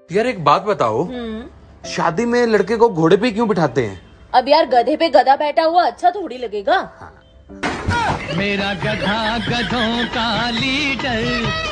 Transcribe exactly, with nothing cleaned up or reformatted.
यार एक बात बताओ, शादी में लड़के को घोड़े पे क्यों बिठाते हैं? अब यार गधे पे गधा बैठा हुआ अच्छा थोड़ी लगेगा। मेरा गधा गधों का लीडर।